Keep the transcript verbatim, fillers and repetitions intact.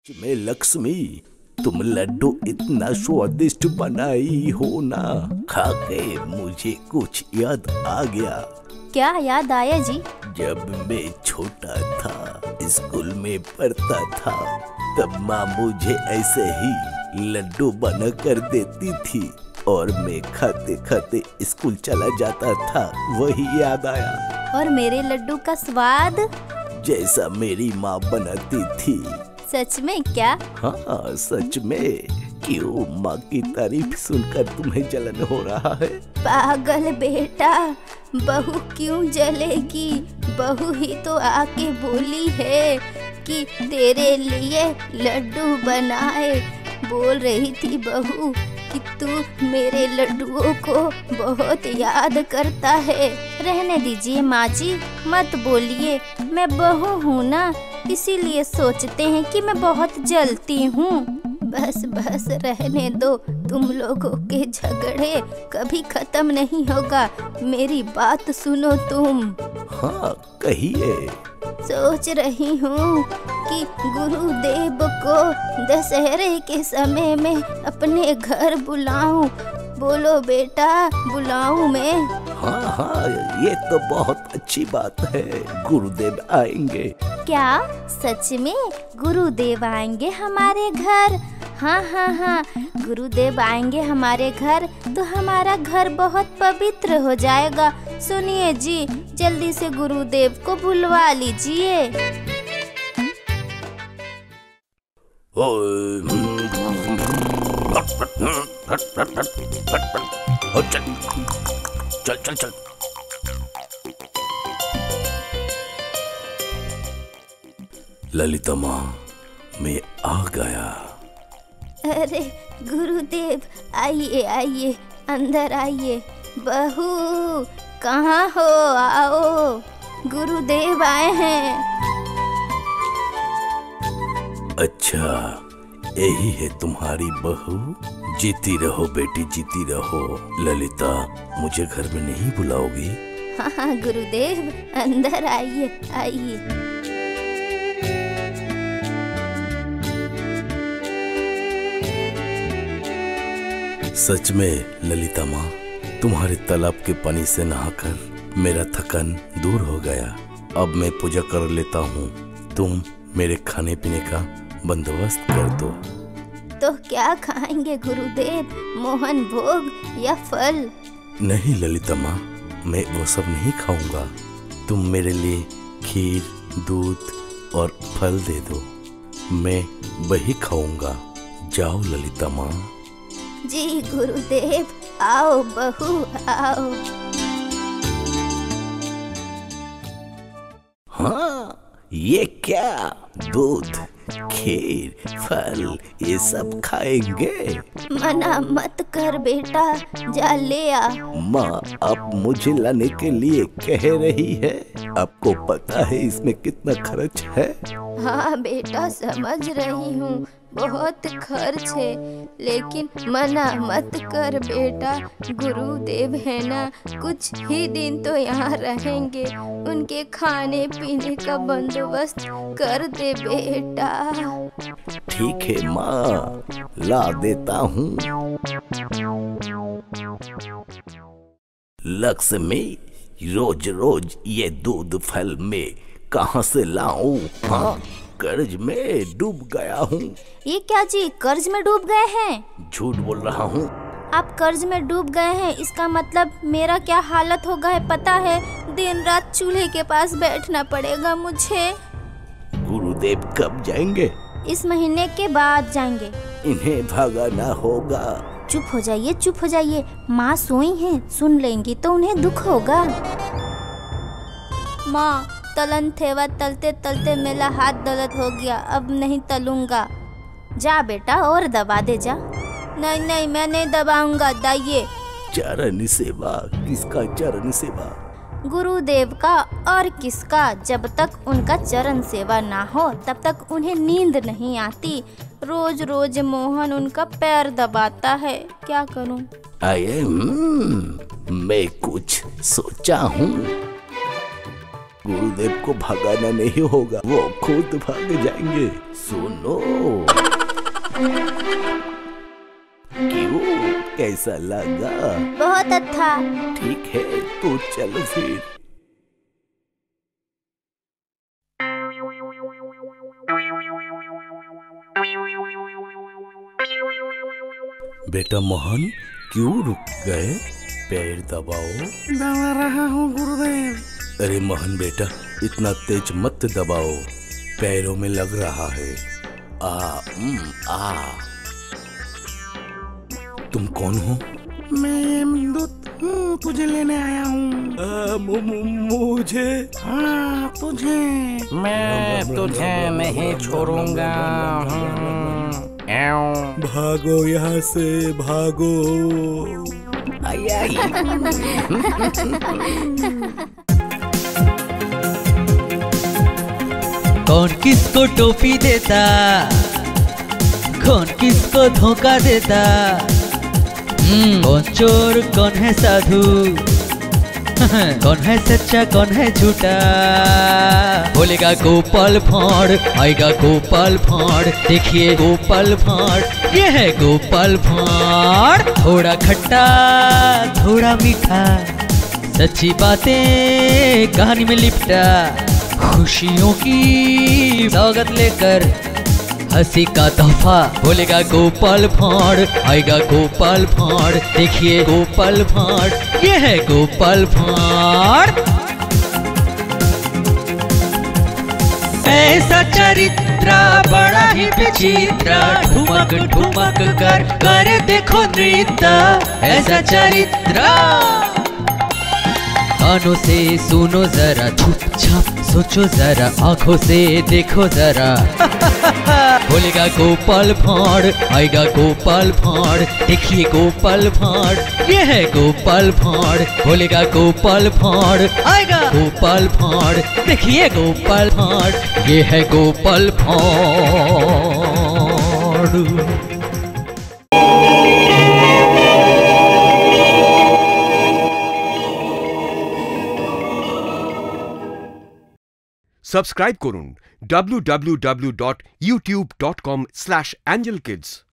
में लक्ष्मी, तुम लड्डू इतना स्वादिष्ट बनाई हो ना, खा के मुझे कुछ याद आ गया। क्या याद आया जी? जब मैं छोटा था, स्कूल में पढ़ता था, तब माँ मुझे ऐसे ही लड्डू बना कर देती थी और मैं खाते खाते स्कूल चला जाता था। वही याद आया। और मेरे लड्डू का स्वाद जैसा मेरी माँ बनाती थी। सच में क्या? हाँ सच में। क्यों, माँ की तारीफ सुनकर तुम्हें जलन हो रहा है? पागल बेटा, बहू क्यों जलेगी? बहू ही तो आके बोली है कि तेरे लिए लड्डू बनाए। बोल रही थी बहू कि तू मेरे लड्डुओं को बहुत याद करता है। रहने दीजिए माँ जी, मत बोलिए। मैं बहू हूँ ना, इसीलिए सोचते हैं कि मैं बहुत जलती हूँ। बस बस रहने दो, तुम लोगों के झगड़े कभी खत्म नहीं होगा। मेरी बात सुनो तुम। हाँ कहिए। सोच रही हूँ कि गुरुदेव को दशहरे के समय में अपने घर बुलाऊं। बोलो बेटा, बुलाऊं मैं? हाँ हाँ, ये तो बहुत अच्छी बात है। गुरुदेव आएंगे। क्या सच में गुरुदेव आएंगे हमारे घर? हाँ हाँ हाँ, गुरुदेव आएंगे हमारे घर तो हमारा घर बहुत पवित्र हो जाएगा। सुनिए जी, जल्दी से गुरुदेव को बुलवा लीजिए। चल चल चल। ललिता माँ, मैं आ गया। अरे गुरुदेव, आइए आइए, अंदर आइए। बहू कहाँ हो? आओ, गुरुदेव आए हैं। अच्छा, यही है तुम्हारी बहू? जीती रहो बेटी, जीती रहो। ललिता, मुझे घर में नहीं बुलाओगी? हाँ हाँ गुरुदेव, अंदर आइए आइए। सच में ललिता माँ, तुम्हारे तालाब के पानी से नहाकर मेरा थकान दूर हो गया। अब मैं पूजा कर लेता हूँ। तुम मेरे खाने पीने का बंदोबस्त कर दो। तो क्या खाएंगे गुरुदेव? मोहन भोग या फल? नहीं ललिता माँ, मैं वो सब नहीं खाऊंगा। तुम मेरे लिए खीर, दूध और फल दे दो, मैं वही खाऊंगा। जाओ ललिता माँ। जी गुरुदेव, आओ बहू आओ। हाँ, ये क्या? दूध, खीर, फल, ये सब खाएंगे? मना मत कर बेटा, जा ले आ। माँ अब मुझे लाने के लिए कह रही है। आपको पता है इसमें कितना खर्च है? हाँ बेटा, समझ रही हूँ, बहुत खर्च है, लेकिन मना मत कर बेटा। गुरुदेव है ना, कुछ ही दिन तो यहाँ रहेंगे, उनके खाने पीने का बंदोबस्त कर दे बेटा। ठीक है माँ, ला देता हूँ। लक्ष्मी, रोज रोज ये दूध फल में कहाँ से लाऊं? हाँ, कर्ज में डूब गया हूँ। ये क्या जी, कर्ज में डूब गए हैं? झूठ बोल रहा हूँ। आप कर्ज में डूब गए हैं, इसका मतलब मेरा क्या हालत होगा है पता है? दिन रात चूल्हे के पास बैठना पड़ेगा मुझे। गुरुदेव कब जाएंगे? इस महीने के बाद जाएंगे। इन्हें भगाना होगा। चुप हो जाइए, चुप हो जाइए। माँ सोई हैं, सुन लेंगी तो उन्हें दुख होगा। माँ, तलन थेवा तलते तलते मेरा हाथ दर्द हो गया, अब नहीं तलूंगा। जा बेटा और दबा दे जा। नहीं नहीं, मैं नहीं दबाऊंगा, दाइए। चरण सेवा? किसका चरण सेवा? गुरुदेव का। और किसका? जब तक उनका चरण सेवा ना हो तब तक उन्हें नींद नहीं आती। रोज रोज मोहन उनका पैर दबाता है, क्या करूं? आए, मैं कुछ सोचा हूँ। गुरुदेव को भगाना नहीं होगा, वो खुद भाग जाएंगे। सुनो, क्यों, कैसा लगा? बहुत अच्छा। ठीक है तो चलो फिर। बेटा मोहन, क्यों रुक गए? पैर दबाओ। दबा रहा हूँ गुरुदेव। अरे मोहन बेटा, इतना तेज मत दबाओ, पैरों में लग रहा है। आ, उम, आ। तुम कौन हो? मैं यमदूत हूँ, तुझे लेने आया हूँ। मुझे? हाँ तुझे। मैं तुझे नहीं छोड़ूंगा। भागो यहाँ से, भागो। आई आई। कौन किसको टोपी देता, कौन किसको धोखा देता, कौन चोर कौन है साधु, कौन है सच्चा कौन है झूठा। बोलेगा गोपाल भाड़, आएगा गोपाल भाड़, देखिए गोपाल भाड़, ये है गोपाल भाड़। थोड़ा खट्टा थोड़ा मीठा, सच्ची बातें कहानी में लिपटा, खुशियों की सौगत लेकर हंसी का तोहफा। बोलेगा गोपाल भाड़, आएगा गोपाल भाड़, देखिए गोपाल भाड़, ये है गोपाल भाड़। ऐसा चरित्र बड़ा ही विचित्र, ठुमक ठुमक कर करे देखो नृत्य। ऐसा चरित्र कानों से सुनो जरा, चुपचाप सोचो जरा, आंखों से देखो जरा। बोलेगा गोपाल भाड़, आएगा गोपाल भाड़, देखिए गोपाल भाड़, ये है गोपाल भाड़। बोलेगा गोपाल भाड़, आएगा गोपाल भाड़, देखिए गोपाल भाड़, ये है गोपाल भाड़। সাবস্ক্রাইব করুন W W W dot YouTube dot com slash Angel kids.